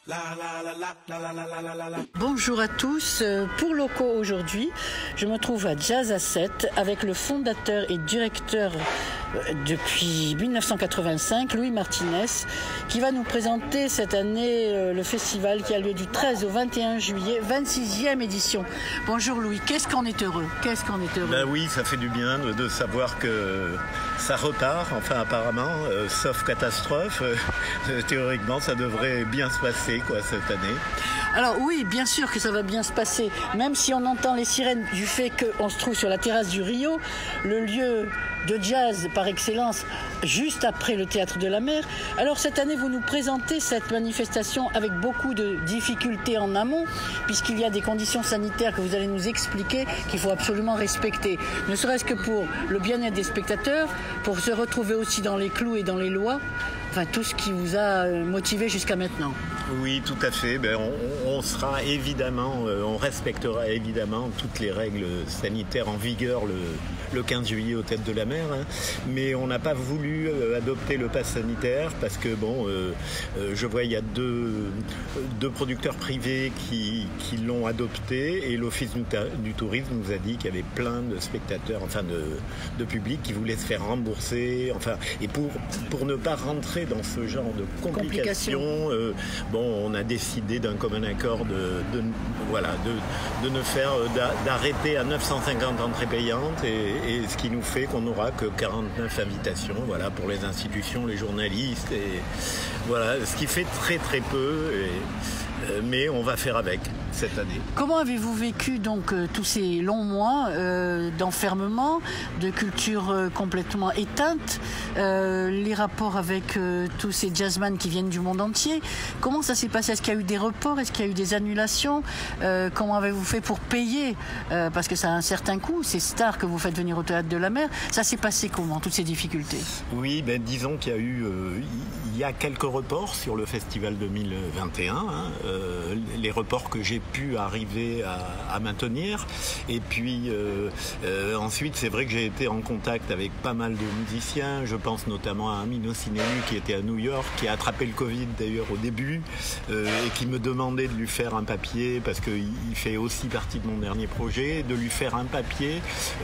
Bonjour à tous. Pour Loco aujourd'hui, je me trouve à Jazz à 7 avec le fondateur et directeur depuis 1985, Louis Martinez, qui va nous présenter cette année le festival qui a lieu du 13 au 21 juillet, 26e édition. Bonjour Louis, qu'est-ce qu'on est heureux. Ben oui, ça fait du bien de savoir que ça repart, enfin apparemment, sauf catastrophe. Théoriquement, ça devrait bien se passer cette année. Alors oui, bien sûr que ça va bien se passer, même si on entend les sirènes du fait qu'on se trouve sur la terrasse du Rio, le lieu de jazz par excellence, juste après le Théâtre de la Mer. Alors cette année, vous nous présentez cette manifestation avec beaucoup de difficultés en amont, puisqu'il y a des conditions sanitaires que vous allez nous expliquer qu'il faut absolument respecter, ne serait-ce que pour le bien-être des spectateurs, pour se retrouver aussi dans les clous et dans les lois, enfin tout ce qui vous a motivé jusqu'à maintenant. Oui, tout à fait. On sera évidemment, on respectera évidemment toutes les règles sanitaires en vigueur le 15 juillet au Théâtre de la Mer, hein. Mais on n'a pas voulu adopter le pass sanitaire parce que je vois il y a deux producteurs privés qui l'ont adopté et l'Office du tourisme nous a dit qu'il y avait plein de spectateurs, enfin de public qui voulaient se faire rembourser, et pour ne pas rentrer dans ce genre de complications. On a décidé d'un commun accord d'arrêter à 950 entrées payantes et ce qui nous fait qu'on n'aura que 49 invitations, pour les institutions, les journalistes, et ce qui fait très très peu. Mais on va faire avec cette année. Comment avez-vous vécu donc tous ces longs mois d'enfermement, de culture complètement éteinte, les rapports avec tous ces jazzmen qui viennent du monde entier? Comment ça s'est passé? Est-ce qu'il y a eu des reports? Est-ce qu'il y a eu des annulations? Comment avez-vous fait pour payer? Parce que ça a un certain coût, ces stars que vous faites venir au Théâtre de la Mer. Ça s'est passé comment, toutes ces difficultés? Oui, disons qu'il y a eu quelques reports sur le festival 2021, les reports que j'ai pu arriver à maintenir, et puis ensuite c'est vrai que j'ai été en contact avec pas mal de musiciens. Je pense notamment à Amino Sinelu qui était à New York, qui a attrapé le Covid d'ailleurs au début, et qui me demandait de lui faire un papier, parce qu'il fait aussi partie de mon dernier projet, de lui faire un papier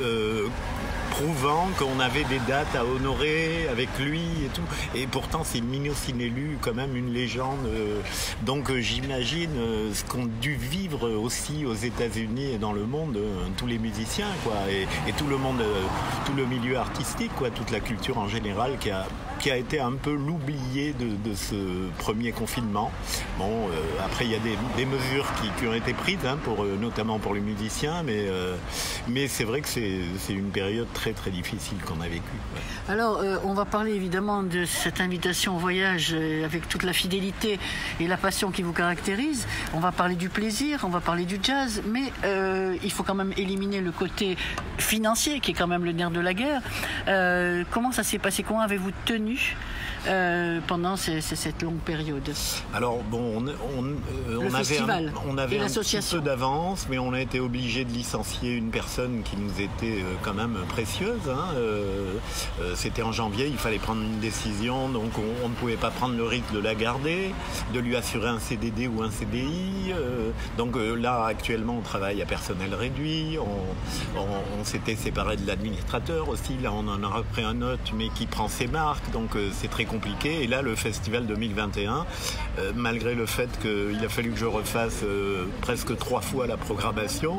prouvant qu'on avait des dates à honorer avec lui et tout. Et pourtant, c'est Amino Sinelu, quand même une légende. Donc j'imagine ce qu'ont dû vivre aussi aux États-Unis et dans le monde tous les musiciens, et tout le monde, tout le milieu artistique, toute la culture en général qui a été un peu l'oublié de ce premier confinement. Après il y a des mesures qui ont été prises, notamment pour les musiciens, mais c'est vrai que c'est une période très très difficile qu'on a vécue. Alors on va parler évidemment de cette invitation au voyage avec toute la fidélité et la passion qui vous caractérise. On va parler du plaisir, on va parler du jazz, mais il faut quand même éliminer le côté financier qui est quand même le nerf de la guerre. Comment ça s'est passé? Comment avez-vous tenu pendant cette longue période? Alors on avait un petit peu d'avance, mais on a été obligé de licencier une personne qui nous était quand même précieuse. C'était en janvier, il fallait prendre une décision, donc on ne pouvait pas prendre le risque de la garder, de lui assurer un CDD ou un CDI. Donc là actuellement on travaille à personnel réduit, on s'était séparé de l'administrateur aussi, là on en a repris un autre mais qui prend ses marques, donc c'est très compliqué. Et là le festival 2021, malgré le fait qu'il a fallu que je refasse presque 3 fois la programmation,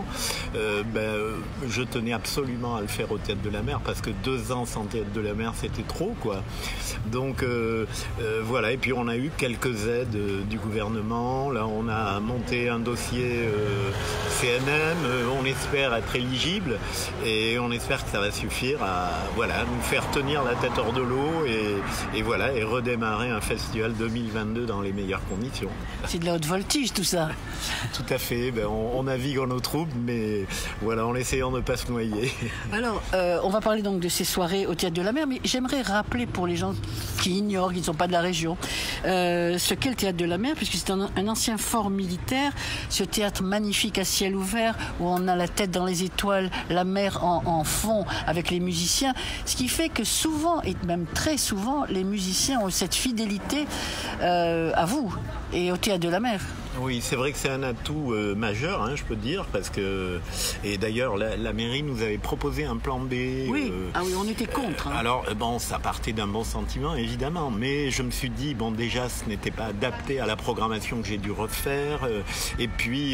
je tenais absolument à le faire au Théâtre de la Mer, parce que 2 ans sans Théâtre de la Mer c'était trop, donc et puis on a eu quelques aides du gouvernement. Là on a monté un dossier CNM, on espère être éligible et on espère que ça va suffire à nous faire tenir la tête hors de l'eau et redémarrer un festival 2022 dans les meilleures conditions. C'est de la haute voltige tout ça. Tout à fait, on navigue en eau trouble, mais en essayant de ne pas se noyer. Alors on va parler donc de ces soirées au Théâtre de la Mer, mais j'aimerais rappeler pour les gens qui ignorent, qui ne sont pas de la région, ce qu'est le Théâtre de la Mer, puisque c'est un ancien fort militaire, ce théâtre magnifique à ciel ouvert où on a la tête dans les étoiles, la mer en fond avec les musiciens, ce qui fait que souvent, et même très souvent, les musiciens ont cette fidélité à vous et au Théâtre de la Mer. Oui, c'est vrai que c'est un atout majeur, hein, je peux dire, parce que... Et d'ailleurs, la mairie nous avait proposé un plan B. Oui, on était contre. Alors, ça partait d'un bon sentiment, évidemment, mais je me suis dit, déjà, ce n'était pas adapté à la programmation que j'ai dû refaire. Et puis,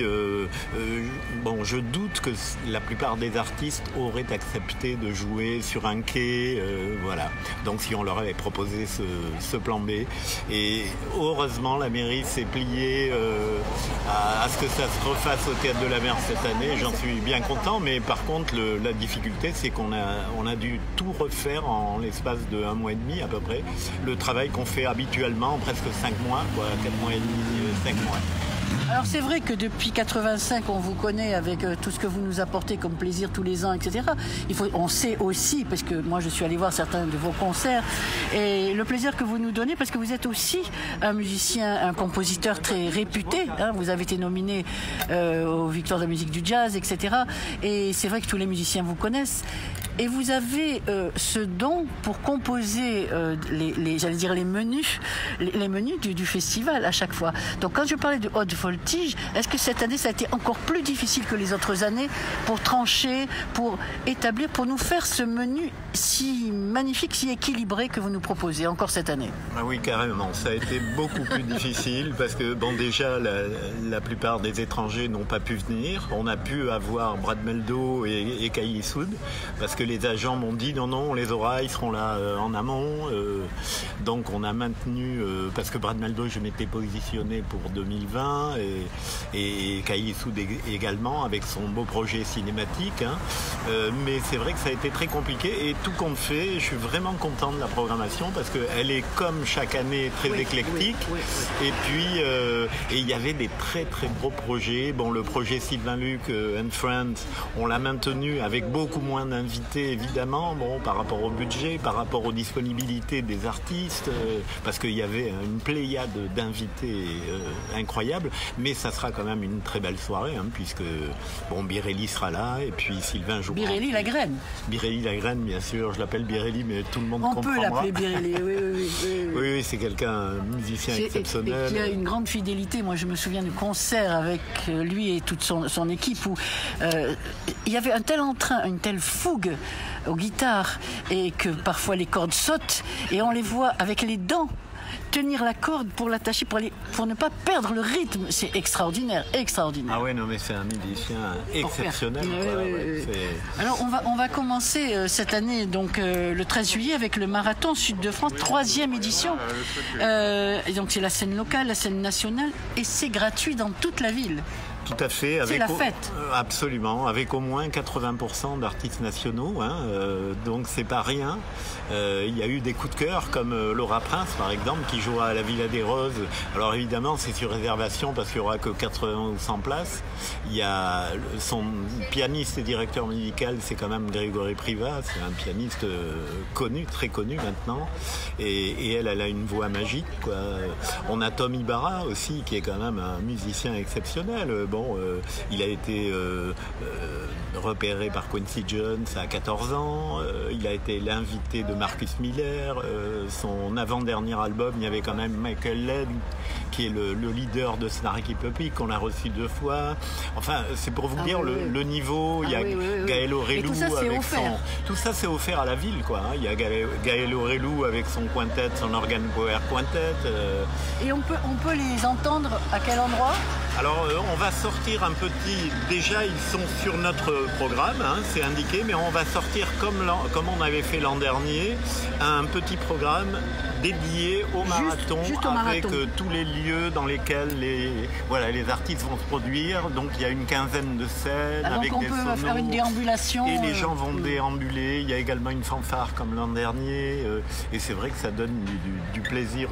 je doute que la plupart des artistes auraient accepté de jouer sur un quai, voilà. Donc, si on leur avait proposé ce plan B. Et heureusement, la mairie s'est pliée... à ce que ça se refasse au Théâtre de la Mer cette année, j'en suis bien content, mais par contre la difficulté c'est qu'on a dû tout refaire en l'espace de 1 mois et demi à peu près, le travail qu'on fait habituellement en presque 5 mois, 4 mois et demi, 5 mois. Alors c'est vrai que depuis 85, on vous connaît avec tout ce que vous nous apportez comme plaisir tous les ans, etc. On sait aussi, parce que moi je suis allé voir certains de vos concerts, et le plaisir que vous nous donnez, parce que vous êtes aussi un musicien, un compositeur très réputé. Hein, vous avez été nominé aux Victoires de la musique du jazz, etc. Et c'est vrai que tous les musiciens vous connaissent. Et vous avez ce don pour composer les menus du festival à chaque fois. Donc quand je parlais de haute voltige, est-ce que cette année ça a été encore plus difficile que les autres années pour trancher, pour établir, pour nous faire ce menu si magnifique, si équilibré que vous nous proposez encore cette année? Oui, carrément. Ça a été beaucoup plus difficile parce que déjà la plupart des étrangers n'ont pas pu venir. On a pu avoir Brad Meldo et Kylie Soud parce que les agents m'ont dit non, on les aura, ils seront là en amont. Donc on a maintenu, parce que Brad Meldo, je m'étais positionné pour 2020 et Kylie Soud également avec son beau projet cinématique. Hein. Mais c'est vrai que ça a été très compliqué et tout compte fait, je suis vraiment content de la programmation parce qu'elle est comme chaque année très éclectique. Oui. Et puis il y avait des très très gros projets. Le projet Sylvain Luc and Friends, on l'a maintenu avec beaucoup moins d'invités évidemment, par rapport au budget, par rapport aux disponibilités des artistes, parce qu'il y avait une pléiade d'invités incroyables, mais ça sera quand même une très belle soirée, hein, puisque Birelli sera là, et puis Sylvain jouera. Birelli la graine. Birelli la graine, bien sûr, je l'appelle Birelli, mais tout le monde comprendra. On peut l'appeler Birelli, oui. Oui, c'est quelqu'un, un musicien exceptionnel. Et qui a une grande fidélité. Moi, je me souviens du concert avec lui et toute son équipe où il y avait un tel entrain, une telle fougue aux guitares et que parfois les cordes sautent et on les voit avec les dents tenir la corde pour l'attacher, pour ne pas perdre le rythme. C'est extraordinaire. Ah ouais, non mais c'est un musicien exceptionnel. Alors on va commencer cette année, donc le 13 juillet avec le Marathon Sud de France, 3e édition. Et donc c'est la scène locale, la scène nationale et c'est gratuit dans toute la ville. Tout à fait. C'est la fête. Absolument, avec au moins 80% d'artistes nationaux, hein, donc c'est pas rien. Il y a eu des coups de cœur comme Laura Prince par exemple qui jouera à la Villa des Roses. Alors évidemment c'est sur réservation parce qu'il n'y aura que 80 ou 100 places. Il y a son pianiste et directeur musical, c'est quand même Grégory Privat, c'est un pianiste connu, très connu maintenant, et elle a une voix magique, quoi. On a Tom Ibarra aussi qui est quand même un musicien exceptionnel. Il a été repéré par Quincy Jones à 14 ans. Il a été l'invité de Marcus Miller. Son avant-dernier album, il y avait quand même Michael Led, qui est le leader de Snarky Puppy, qu'on a reçu 2 fois. Enfin, c'est pour vous dire le niveau. Il y a Gaël Aurelou avec son... Tout ça, c'est offert à la ville, quoi. Il y a Gaël Aurelou avec son quintet, son organ power quintet. Et on peut les entendre à quel endroit ? Alors, on va sortir un petit... Déjà, ils sont sur notre programme, hein, c'est indiqué, mais on va sortir comme on avait fait l'an dernier, un petit programme dédié au marathon, juste au avec marathon. Tous les lieux dans lesquels les artistes vont se produire. Donc, il y a une quinzaine de scènes avec des sonos. Donc, on peut faire une déambulation. Et les gens vont déambuler. Il y a également une fanfare comme l'an dernier. Et c'est vrai que ça donne du plaisir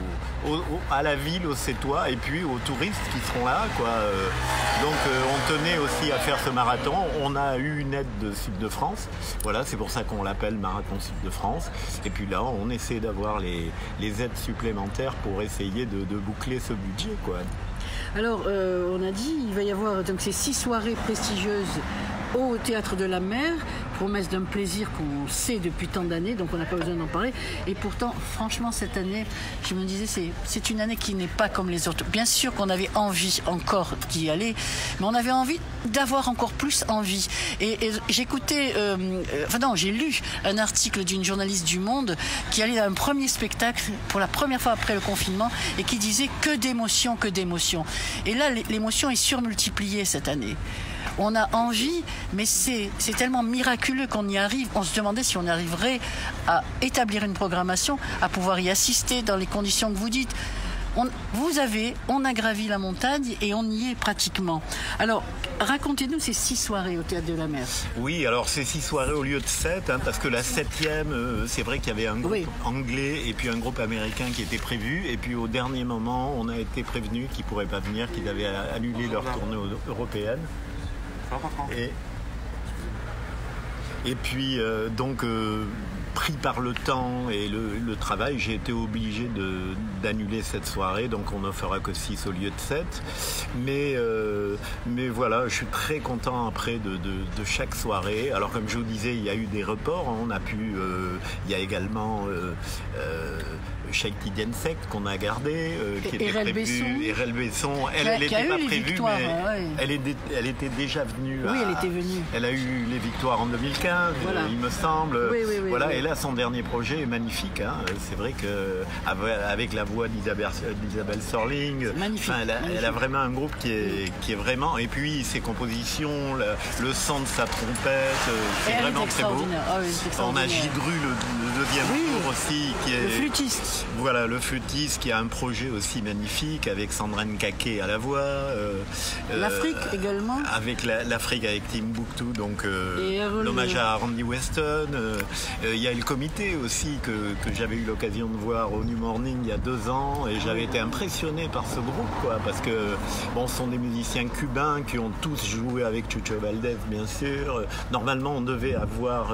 à la ville, aux Sétois, et puis aux touristes qui seront là, quoi. Donc on tenait aussi à faire ce marathon. On a eu une aide de Sud de France. Voilà, c'est pour ça qu'on l'appelle Marathon Sud de France. Et puis là, on essaie d'avoir les aides supplémentaires pour essayer de boucler ce budget, quoi. Alors, on a dit, il va y avoir donc ces 6 soirées prestigieuses au Théâtre de la Mer, promesse d'un plaisir qu'on sait depuis tant d'années, donc on n'a pas besoin d'en parler. Et pourtant, franchement, cette année, je me disais, c'est une année qui n'est pas comme les autres. Bien sûr qu'on avait envie encore d'y aller, mais on avait envie d'avoir encore plus envie. Et j'écoutais, j'ai lu un article d'une journaliste du Monde qui allait à un premier spectacle pour la première fois après le confinement et qui disait que d'émotions, que d'émotions. Et là, l'émotion est surmultipliée cette année. On a envie, mais c'est tellement miraculeux qu'on y arrive. On se demandait si on arriverait à établir une programmation, à pouvoir y assister dans les conditions que vous dites. On a gravi la montagne et on y est pratiquement. Alors, racontez-nous ces 6 soirées au Théâtre de la Mer. Oui, alors ces 6 soirées au lieu de 7, parce que la 7e, c'est vrai qu'il y avait un groupe anglais et puis un groupe américain qui était prévu. Et puis au dernier moment, on a été prévenus qu'ils ne pourraient pas venir, qu'ils avaient annulé leur tournée européenne. Et puis, pris par le temps et le travail, j'ai été obligé d'annuler cette soirée, donc on n'en fera que 6 au lieu de 7. Mais voilà, je suis très content après de chaque soirée. Alors comme je vous disais, il y a eu des reports, on a pu, il y a également Shaiti Diensek qu'on a gardé, qui était prévue. Erel Besson, elle n'était pas prévue, mais elle était déjà venue. Oui, elle était venue. Elle a eu les victoires en 2015, il me semble. Voilà. Et là, son dernier projet est magnifique. C'est vrai qu'avec la voix d'Isabelle Sorling, elle a vraiment un groupe qui est vraiment. Et puis ses compositions, le son de sa trompette, c'est vraiment très beau. On a Gidru, le deuxième tour aussi, qui est le flûtiste. Voilà, le flûtiste qui a un projet aussi magnifique avec Sandrine Kaké à la voix. L'Afrique également. Avec l'Afrique avec Timbuktu, donc l'hommage à Randy Weston. Il y a le comité aussi que j'avais eu l'occasion de voir au New Morning il y a 2 ans et j'avais été impressionné par ce groupe, parce que ce sont des musiciens cubains qui ont tous joué avec Chucho Valdés, bien sûr. Normalement, on devait avoir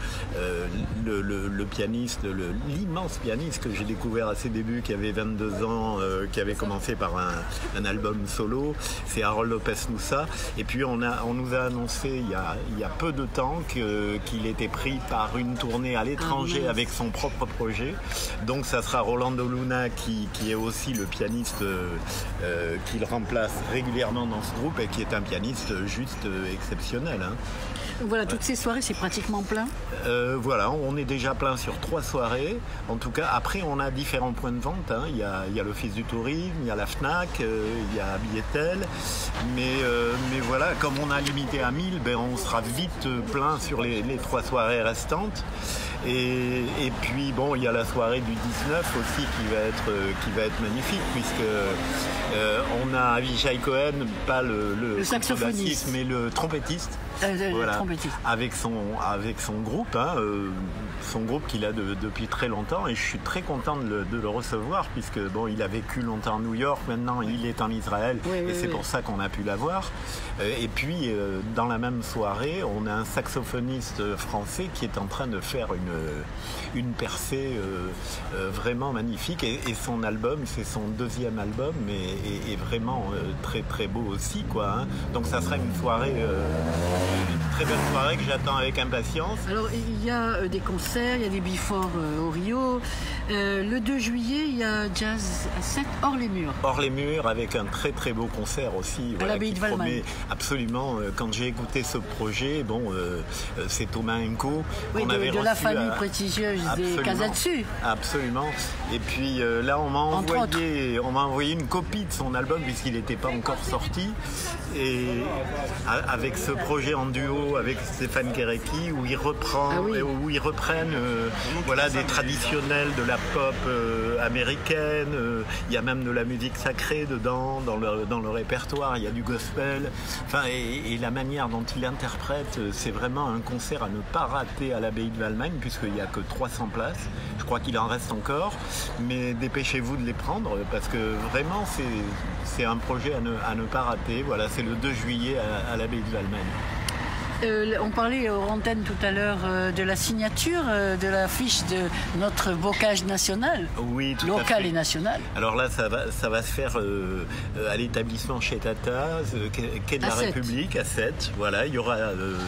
le pianiste, l'immense pianiste que j'ai découvert à ses débuts, qui avait 22 ans, qui avait commencé par un album solo, c'est Harold Lopez Nussa. Et puis on nous a annoncé il y a peu de temps qu'il était pris par une tournée à l'étranger avec son propre projet. Donc ça sera Rolando Luna qui est aussi le pianiste qu'il remplace régulièrement dans ce groupe et qui est un pianiste juste exceptionnel. Voilà, toutes ces soirées, c'est pratiquement plein. Voilà, on est déjà plein sur 3 soirées. En tout cas, après, on a différents points de vente. Il y a l'Office du Tourisme, il y a la FNAC, il y a Billettel. Mais voilà, comme on a limité à 1000, on sera vite plein sur les 3 soirées restantes. Et puis il y a la soirée du 19 aussi qui va être magnifique, puisque on a Avishai Cohen, pas le saxophoniste, mais le trompettiste. Trompettiste. Avec son groupe, son groupe qu'il a depuis très longtemps, et je suis très content de le recevoir, puisque il a vécu longtemps à New York, maintenant il est en Israël, c'est pour ça qu'on a pu l'avoir. Et puis dans la même soirée, on a un saxophoniste français qui est en train de faire une percée vraiment magnifique, et son album, c'est son 2e album, mais est vraiment très très beau aussi, Donc ça sera une soirée, une très belle soirée que j'attends avec impatience. Alors il y a des concerts, il y a des before au Rio. Le 2 juillet, il y a Jazz à 7 hors les murs. Hors les murs, avec un très très beau concert aussi. À l'abbaye de Valmagne. Absolument. Quand j'ai écouté ce projet, c'est Thomas Enko. Oui, de la famille prestigieuse des Casatsu. Absolument. Et puis là, on m'a envoyé une copie de son album, puisqu'il n'était pas encore sorti. Et avec ce projet en duo avec Stéphane Kéréki, où ils reprennent des traditionnels de la pop américaine. Il y a même de la musique sacrée dedans, dans le répertoire. Il y a du gospel. Et la manière dont il interprète, c'est vraiment un concert à ne pas rater à l'abbaye de Valmagne, puisqu'il n'y a que 300 places. Je crois qu'il en reste encore, mais dépêchez-vous de les prendre, parce que vraiment c'est un projet à ne pas rater. Voilà, c'est le 2 juillet à l'abbaye de Valmagne. On parlait aux antennes tout à l'heure de la signature de la fiche de notre bocage national, oui, local et national. Alors là, ça va se faire à l'établissement chez Tata, quai de la République, à 7. Voilà, il y aura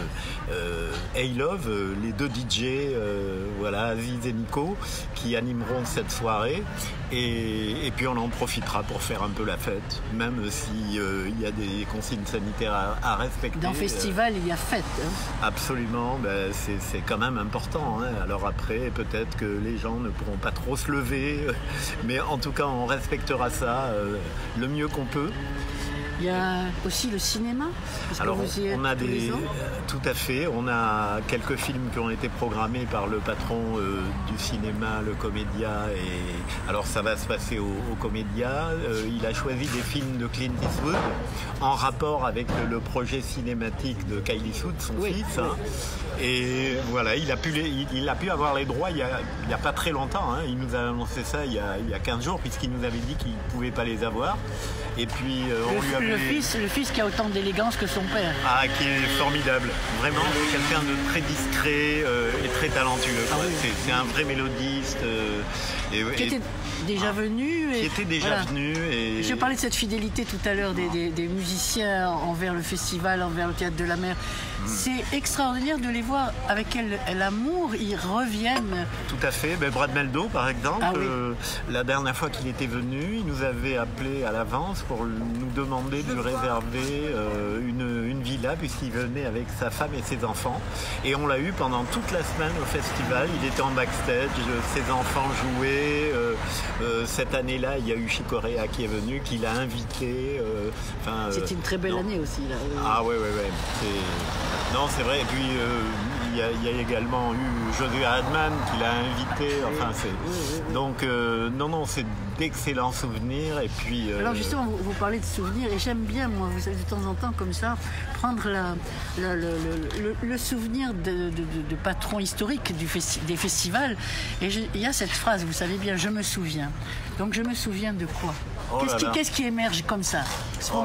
Hey Love, les deux DJ, voilà, Aziz et Nico, qui animeront cette soirée. Et puis on en profitera pour faire un peu la fête, même s'il y a des consignes sanitaires à respecter. Dans le festival, il y a fête. Hein. Absolument, ben c'est quand même important. Hein. Alors après, peut-être que les gens ne pourront pas trop se lever, mais en tout cas, on respectera ça le mieux qu'on peut. Il y a aussi le cinéma. Alors on a tout à fait. On a quelques films qui ont été programmés par le patron du cinéma, le Comédia. Et alors ça va se passer au Comédia. Il a choisi des films de Clint Eastwood en rapport avec le projet cinématique de Kyle Eastwood, son fils. Hein. Et voilà, il a pu avoir les droits il y a pas très longtemps. Hein. Il nous a annoncé ça il y a 15 jours, puisqu'il nous avait dit qu'il ne pouvait pas les avoir. Et puis on lui avait... le fils qui a autant d'élégance que son père. Ah, qui est formidable. Vraiment, quelqu'un de très discret et très talentueux. Ah, oui. C'est un vrai mélodiste. Qui était déjà venu. Qui était déjà venu. Et... Je parlais de cette fidélité tout à l'heure des musiciens envers le festival, envers le Théâtre de la Mer. C'est extraordinaire de les voir avec quel l'amour ils reviennent. Tout à fait. Ben, Brad Meldo, par exemple, la dernière fois qu'il était venu, il nous avait appelé à l'avance pour nous demander de lui réserver une villa, puisqu'il venait avec sa femme et ses enfants. Et on l'a eu pendant toute la semaine au festival. Il était en backstage, ses enfants jouaient. Cette année-là, il y a eu Chick Corea qui est venu, qui l'a invité. C'était une très belle année aussi. Là. Ah ouais. Non, c'est vrai. Et puis, il y a également eu Josué Hadman qui l'a invité. Enfin, donc, non, c'est d'excellents souvenirs. Et puis, alors, justement, vous parlez de souvenirs. Et j'aime bien, moi, vous savez, de temps en temps, comme ça, prendre le souvenir de patrons historiques des festivals. Et il y a cette phrase, vous savez bien, je me souviens. Donc, je me souviens de quoi ? Qu'est-ce qui émerge comme ça, spontanément ?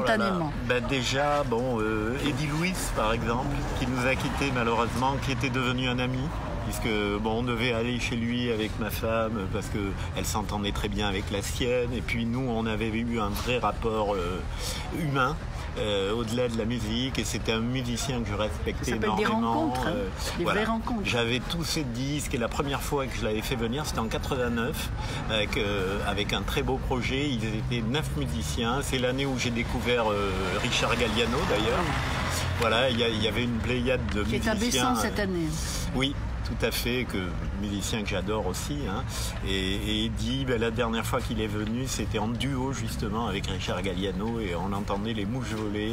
Ben déjà, Eddie Louis, par exemple, qui nous a quittés malheureusement, qui était devenu un ami, puisque on devait aller chez lui avec ma femme parce qu'elle s'entendait très bien avec la sienne, et puis nous, on avait eu un vrai rapport humain. Au-delà de la musique, et c'était un musicien que je respectais énormément. Des rencontres, des vraies rencontres. J'avais tous ses disques, et la première fois que je l'avais fait venir, c'était en 89, avec un très beau projet. Ils étaient 9 musiciens. C'est l'année où j'ai découvert Richard Galliano, d'ailleurs. Voilà, il y avait une pléiade de musiciens. Qui est à Bessan cette année. Oui. Tout à fait, musicien que j'adore aussi. Hein. Et Eddie, la dernière fois qu'il est venu, c'était en duo justement avec Richard Galliano, et on entendait les mouches voler.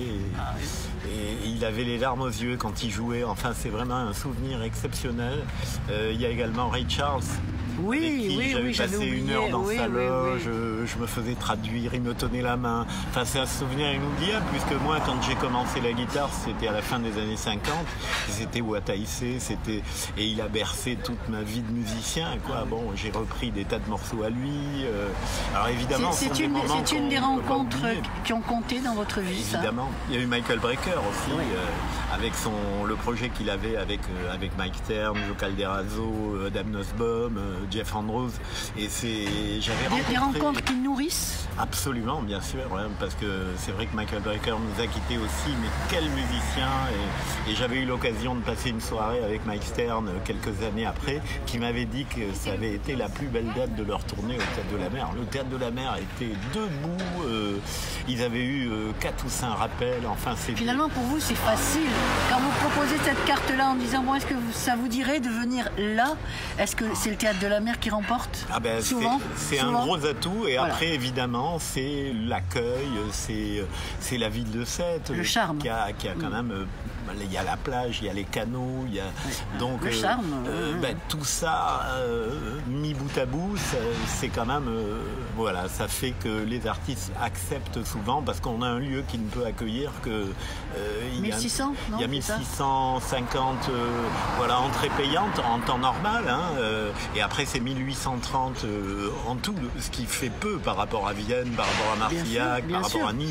Et il avait les larmes aux yeux quand il jouait. Enfin, c'est vraiment un souvenir exceptionnel. Il y a également Ray Charles. J'avais passé une heure dans sa loge, je me faisais traduire, il me tenait la main. Enfin, c'est un souvenir inoubliable, puisque moi, quand j'ai commencé la guitare, c'était à la fin des années 50, c'était Wataïsé, et il a bercé toute ma vie de musicien, quoi. Bon, j'ai repris des tas de morceaux à lui. Alors évidemment, c'est une des rencontres qui ont compté dans votre vie, évidemment. Ça. Il y a eu Michael Brecker aussi, avec le projet qu'il avait avec Mike Stern, Joe Calderazzo, Adam Nussbaum, Jeff Andrews, et j'avais des rencontres qui nourrissent. Absolument, bien sûr, parce que c'est vrai que Michael Brecker nous a quittés aussi, mais quel musicien, et j'avais eu l'occasion de passer une soirée avec Mike Stern quelques années après, qui m'avait dit que ça avait été la plus belle date de leur tournée au Théâtre de la Mer. Le Théâtre de la Mer était debout, ils avaient eu 4 ou 5 rappels, enfin Finalement, pour vous, c'est facile. Quand vous proposez cette carte-là en disant, est-ce que ça vous dirait de venir là ? Est-ce que c'est le Théâtre de la Mer qui remporte ? Souvent. C'est un gros atout, et après, évidemment, c'est l'accueil, c'est la ville de Sète. Le charme. Qui a quand même... Il y a la plage, il y a les canaux, il y a... Donc, le charme. Tout ça, mis bout à bout, c'est quand même... ça fait que les artistes acceptent souvent, parce qu'on a un lieu qui ne peut accueillir que... 1600, il y a 1650 entrées payantes en temps normal, et après c'est 1830 en tout, ce qui fait peu par rapport à Vienne, par rapport à Marcillac, par rapport à Nice.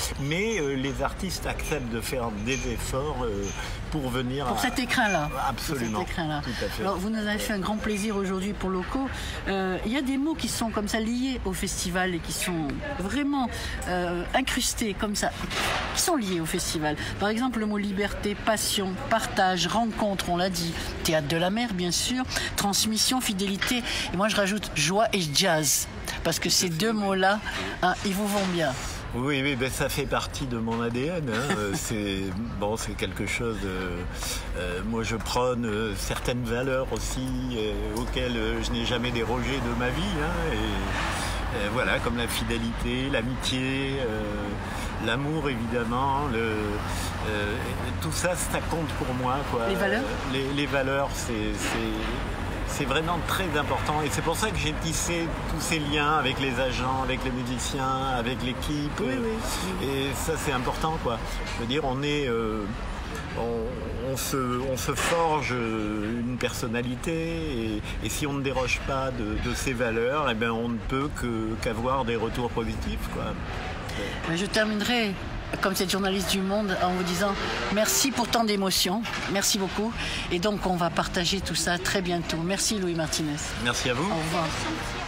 mais les artistes acceptent de faire des efforts pour venir pour cet écrin-là. Absolument. Pour cet écrin-là. Tout à fait. Alors, vous nous avez fait un grand plaisir aujourd'hui pour Loco. Il y a des mots qui sont comme ça liés au festival et qui sont vraiment incrustés comme ça, qui sont liés au festival. Par exemple, le mot liberté, passion, partage, rencontre, on l'a dit, théâtre de la mer, bien sûr, transmission, fidélité, et moi je rajoute joie et jazz, parce que ces deux mots-là, hein, ils vous vont bien. Oui, ben ça fait partie de mon ADN. Hein. C'est quelque chose. Moi, je prône certaines valeurs aussi auxquelles je n'ai jamais dérogé de ma vie. Hein. Et voilà, comme la fidélité, l'amitié, l'amour évidemment. Tout ça, ça compte pour moi, quoi. Les valeurs. Les valeurs, c'est vraiment très important et c'est pour ça que j'ai tissé tous ces liens avec les agents, avec les musiciens, avec l'équipe. Oui. Et ça, c'est important, quoi. Je veux dire, on se forge une personnalité et si on ne déroge pas de ces valeurs, eh ben, on ne peut qu'avoir des retours positifs, quoi. Je terminerai comme cette journaliste du Monde en vous disant merci pour tant d'émotions, merci beaucoup, et donc on va partager tout ça très bientôt. Merci Louis Martinez. Merci à vous. Au revoir.